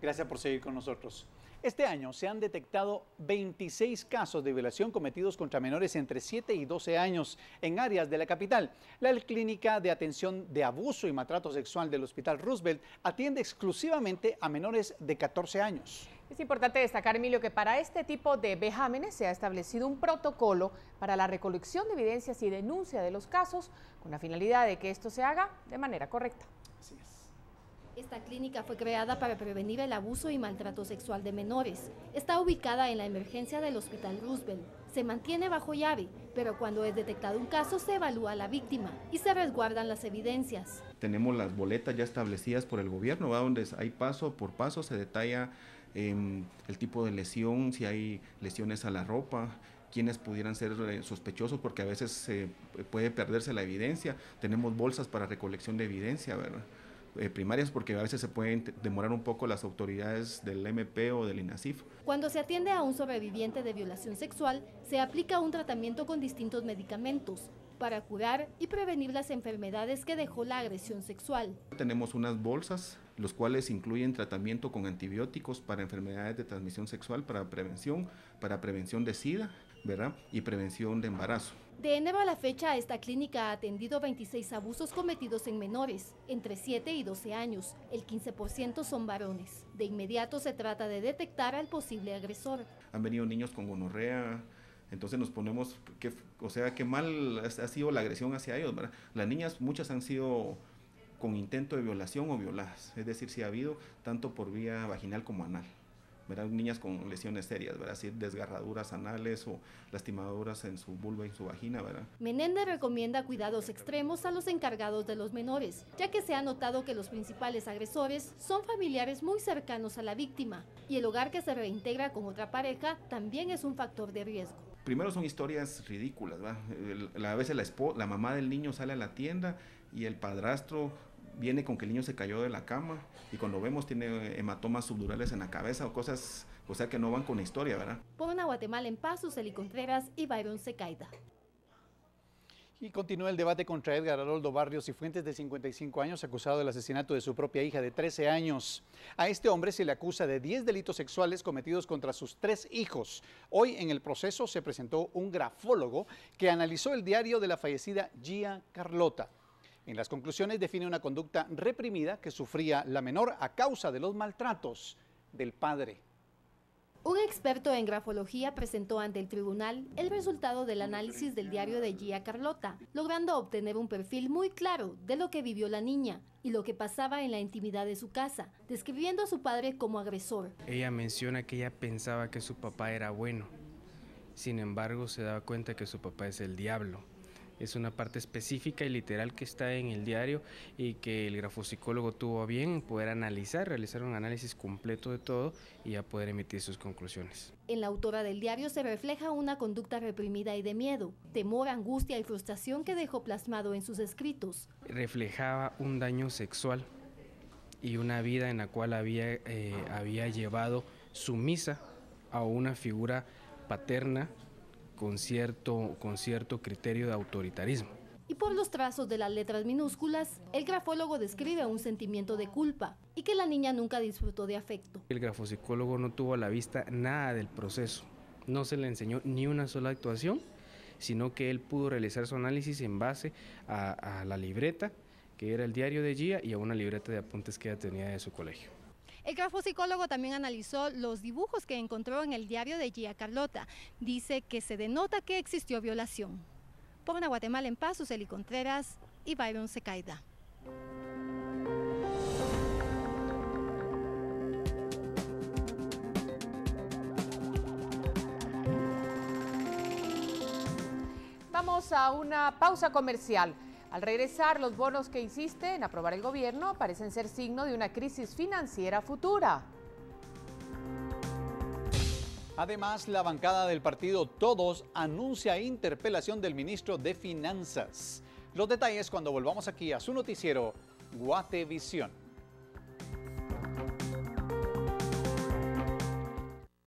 Gracias por seguir con nosotros. Este año se han detectado 26 casos de violación cometidos contra menores entre 7 y 12 años en áreas de la capital. La Clínica de Atención de Abuso y Maltrato Sexual del Hospital Roosevelt atiende exclusivamente a menores de 14 años. Es importante destacar, Emilio, que para este tipo de vejámenes se ha establecido un protocolo para la recolección de evidencias y denuncia de los casos con la finalidad de que esto se haga de manera correcta. Así es. Esta clínica fue creada para prevenir el abuso y maltrato sexual de menores. Está ubicada en la emergencia del Hospital Roosevelt. Se mantiene bajo llave, pero cuando es detectado un caso se evalúa a la víctima y se resguardan las evidencias. Tenemos las boletas ya establecidas por el gobierno, ¿va? Donde hay paso por paso, se detalla el tipo de lesión, si hay lesiones a la ropa, quienes pudieran ser sospechosos, porque a veces puede perderse la evidencia. Tenemos bolsas para recolección de evidencia, ¿verdad? Primarias, porque a veces se pueden demorar un poco las autoridades del MP o del INASIF. Cuando se atiende a un sobreviviente de violación sexual, se aplica un tratamiento con distintos medicamentos para curar y prevenir las enfermedades que dejó la agresión sexual. Tenemos unas bolsas, los cuales incluyen tratamiento con antibióticos para enfermedades de transmisión sexual, para prevención de SIDA, ¿verdad? Y prevención de embarazo. De enero a la fecha, esta clínica ha atendido 26 abusos cometidos en menores, entre 7 y 12 años. El 15% son varones. De inmediato se trata de detectar al posible agresor. Han venido niños con gonorrea, entonces nos ponemos, qué mal ha sido la agresión hacia ellos, ¿verdad? Las niñas, muchas han sido con intento de violación o violadas, es decir, si ha habido tanto por vía vaginal como anal, ¿verdad? Niñas con lesiones serias, ¿verdad? Así, desgarraduras anales o lastimaduras en su vulva y en su vagina, ¿verdad? Menéndez recomienda cuidados extremos a los encargados de los menores, ya que se ha notado que los principales agresores son familiares muy cercanos a la víctima y el hogar que se reintegra con otra pareja también es un factor de riesgo. Primero son historias ridículas, ¿verdad? A veces la mamá del niño sale a la tienda y el padrastro viene con que el niño se cayó de la cama y cuando vemos tiene hematomas subdurales en la cabeza o cosas, o sea, que no van con la historia, ¿verdad? Por una Guatemala en paz, Suseli Contreras y Byron Secaida. Y continúa el debate contra Edgar Haroldo Barrios y Fuentes, de 55 años, acusado del asesinato de su propia hija de 13 años. A este hombre se le acusa de 10 delitos sexuales cometidos contra sus 3 hijos. Hoy en el proceso se presentó un grafólogo que analizó el diario de la fallecida Gia Carlota. En las conclusiones define una conducta reprimida que sufría la menor a causa de los maltratos del padre. Un experto en grafología presentó ante el tribunal el resultado del análisis del diario de Gia Carlota, logrando obtener un perfil muy claro de lo que vivió la niña y lo que pasaba en la intimidad de su casa, describiendo a su padre como agresor. Ella menciona que ella pensaba que su papá era bueno, sin embargo se daba cuenta que su papá es el diablo. Es una parte específica y literal que está en el diario y que el grafopsicólogo tuvo a bien poder analizar, realizar un análisis completo de todo y ya poder emitir sus conclusiones. En la autora del diario se refleja una conducta reprimida y de miedo, temor, angustia y frustración que dejó plasmado en sus escritos. Reflejaba un daño sexual y una vida en la cual había llevado sumisa a una figura paterna con cierto criterio de autoritarismo. Y por los trazos de las letras minúsculas, el grafólogo describe un sentimiento de culpa y que la niña nunca disfrutó de afecto. El grafopsicólogo no tuvo a la vista nada del proceso, no se le enseñó ni una sola actuación, sino que él pudo realizar su análisis en base a la libreta, que era el diario de Gia, y a una libreta de apuntes que ella tenía de su colegio. El grafopsicólogo también analizó los dibujos que encontró en el diario de Gia Carlota. Dice que se denota que existió violación. Por una Guatemala en paz, Suseli Contreras y Byron Secaida. Vamos a una pausa comercial. Al regresar, los bonos que insiste en aprobar el gobierno parecen ser signo de una crisis financiera futura. Además, la bancada del partido Todos anuncia interpelación del ministro de Finanzas. Los detalles cuando volvamos aquí a su noticiero Guatevisión.